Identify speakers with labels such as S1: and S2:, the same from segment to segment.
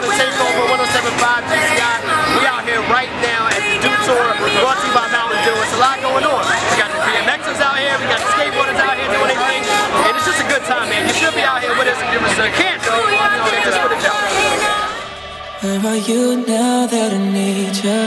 S1: on the takeover 107.5 GCI. We out here right now at the Dude Tour, brought to you by Mountain Dew. It's a lot going on. We got the BMXers out here, we got the skateboarders out here doing their thing, and it's just a good time, man. You should be out here with us if you can't do it. Check this footage out.
S2: Where are you now that I need you?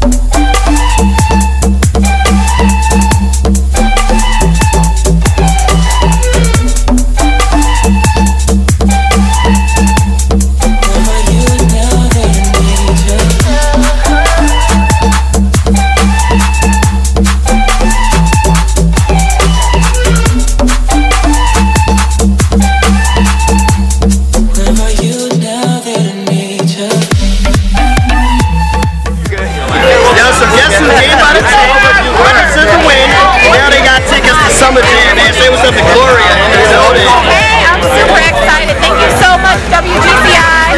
S1: SummerJam, man. Say what's up to Gloria in the building.
S3: Hey, I'm super excited. Thank you so much, WGCI.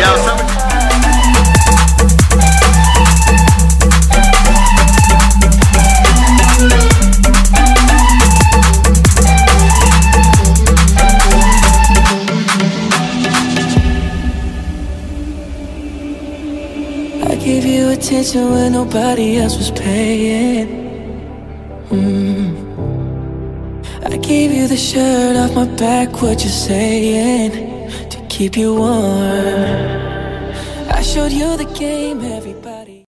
S2: I gave you attention when nobody else was paying. I gave you the shirt off my back, what you saying, to keep you warm. I showed you the game, every